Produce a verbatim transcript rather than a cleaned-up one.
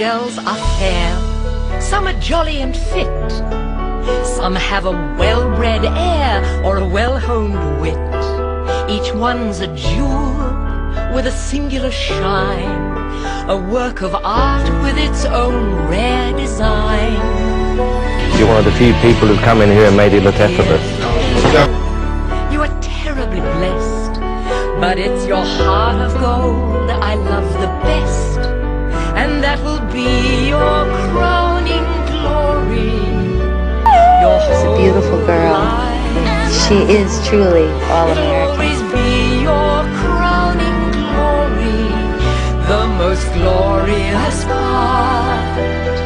girls are fair, some are jolly and fit, some have a well-bred air or a well-honed wit. Each one's a jewel with a singular shine, a work of art with its own rare design. You're one of the few people who've come in here and made it look effortless. You are terribly blessed, but it's your heart of gold I love the best, and that will be your crowning glory. Your She's a beautiful girl. She is truly all-American. Always be your crowning glory, the most glorious part.